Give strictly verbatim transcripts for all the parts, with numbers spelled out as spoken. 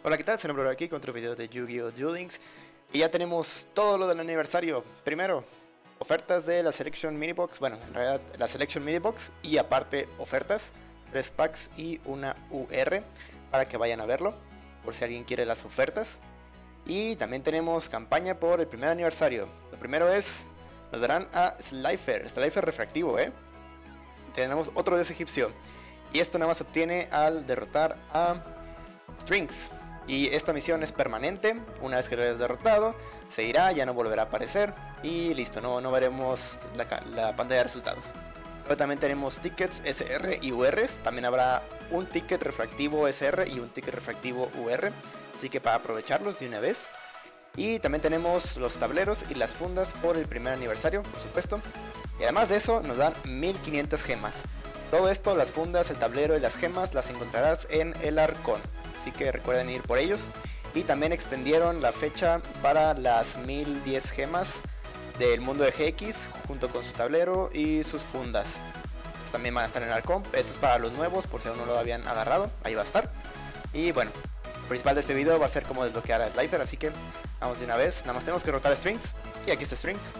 Hola, ¿qué tal? Se nombró aquí con otro video de Yu-Gi-Oh! Duel Links. Y ya tenemos todo lo del aniversario. Primero, ofertas de la Selection Mini Box. Bueno, en realidad la Selection Mini Box y aparte ofertas. Tres packs y una U R para que vayan a verlo, por si alguien quiere las ofertas. Y también tenemos campaña por el primer aniversario. Lo primero es, nos darán a Slifer, Slifer refractivo, ¿eh? Tenemos otro de ese egipcio. Y esto nada más se obtiene al derrotar a Strings. Y esta misión es permanente. Una vez que lo hayas derrotado, se irá, ya no volverá a aparecer. Y listo, no, no veremos la, la pantalla de resultados. Luego también tenemos tickets S R y U Rs. También habrá un ticket refractivo S R y un ticket refractivo U R. Así que para aprovecharlos de una vez. Y también tenemos los tableros y las fundas por el primer aniversario, por supuesto. Y además de eso nos dan mil quinientas gemas. Todo esto, las fundas, el tablero y las gemas, las encontrarás en el Arcón. Así que recuerden ir por ellos. Y también extendieron la fecha para las mil diez gemas del mundo de G X junto con su tablero y sus fundas. También van a estar en el Arcón. Eso es para los nuevos, por si aún no lo habían agarrado. Ahí va a estar. Y bueno, lo principal de este video va a ser cómo desbloquear a Slifer. Así que vamos de una vez. Nada más tenemos que derrotar a Strings. Y aquí está Strings.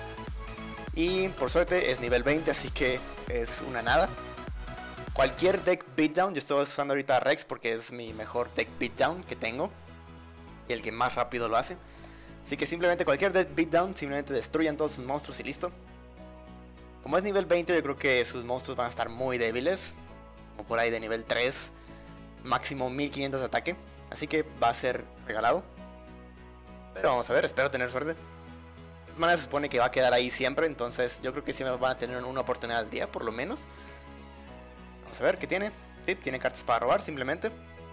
Y por suerte es nivel veinte, así que es una nada. Cualquier deck beatdown, yo estoy usando ahorita a Rex porque es mi mejor deck beatdown que tengo. Y el que más rápido lo hace. Así que simplemente cualquier deck beatdown, simplemente destruyan todos sus monstruos y listo. Como es nivel veinte, yo creo que sus monstruos van a estar muy débiles. Como por ahí de nivel tres. Máximo mil quinientos de ataque. Así que va a ser regalado. Pero vamos a ver, espero tener suerte. De todas maneras se supone que va a quedar ahí siempre. Entonces yo creo que siempre van a tener una oportunidad al día por lo menos. Vamos a ver qué tiene. Sí, tiene cartas para robar simplemente.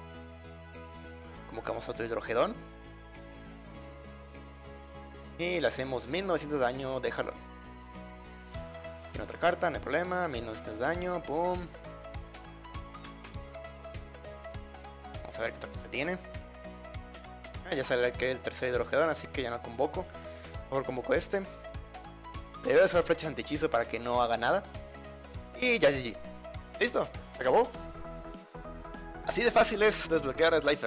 Convocamos otro hidrogedón. Y le hacemos mil novecientos de daño, déjalo. Tiene otra carta, no hay problema. mil novecientos de daño, pum. Vamos a ver qué otra cosa tiene. Ah, ya sale el tercer hidrogedón, así que ya no convoco. Mejor convoco este. Debe usar flechas antihechizo para que no haga nada. Y ya G G. Listo, se acabó. Así de fácil es desbloquear a Slifer.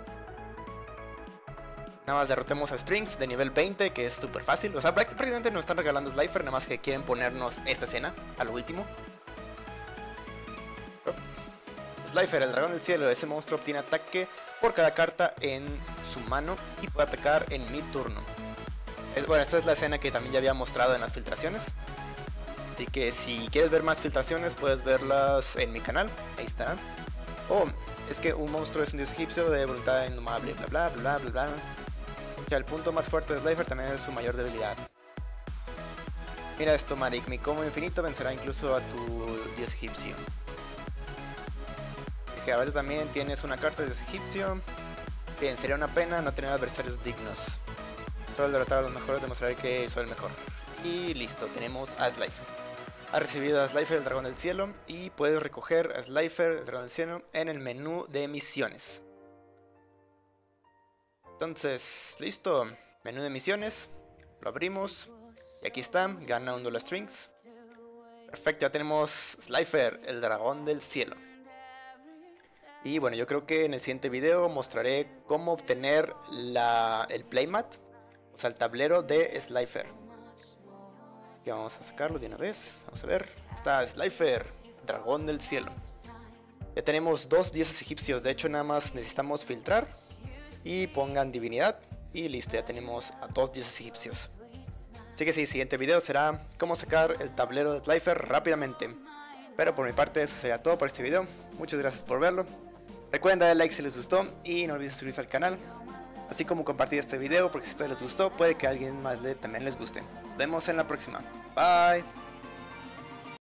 Nada más derrotemos a Strings de nivel veinte, que es súper fácil. O sea, prácticamente nos están regalando Slifer, nada más que quieren ponernos esta escena a lo último. Slifer, el dragón del cielo. Ese monstruo obtiene ataque por cada carta en su mano y puede atacar en mi turno. Es, bueno, esta es la escena que también ya había mostrado en las filtraciones. Así que si quieres ver más filtraciones, puedes verlas en mi canal. Ahí estarán. Oh, es que un monstruo es un dios egipcio de voluntad indomable. Bla bla bla bla bla. Ya, el punto más fuerte de Slifer también es su mayor debilidad. Mira esto, Marik. Mi combo infinito vencerá incluso a tu dios egipcio. Que ahora también tienes una carta de dios egipcio. Bien, sería una pena no tener adversarios dignos. Solo al derrotar a los mejores demostraré que soy el mejor. Y listo, tenemos a Slifer. Ha recibido a Slifer, el dragón del cielo, y puedes recoger a Slifer, el dragón del cielo, en el menú de misiones. Entonces, listo, menú de misiones, lo abrimos, y aquí está, gana un duelo a Strings. Perfecto, ya tenemos Slifer, el dragón del cielo. Y bueno, yo creo que en el siguiente video mostraré cómo obtener la, el playmat, o sea, el tablero de Slifer. Que vamos a sacarlo de una vez. Vamos a ver. Está Slifer, dragón del cielo. Ya tenemos dos dioses egipcios. De hecho, nada más necesitamos filtrar y pongan divinidad. Y listo, ya tenemos a dos dioses egipcios. Así que sí, el siguiente video será cómo sacar el tablero de Slifer rápidamente. Pero por mi parte, eso sería todo por este video. Muchas gracias por verlo. Recuerden darle like si les gustó y no olviden suscribirse al canal. Así como compartir este video, porque si a ustedes les gustó, puede que a alguien más le, también les guste. Nos vemos en la próxima. Bye.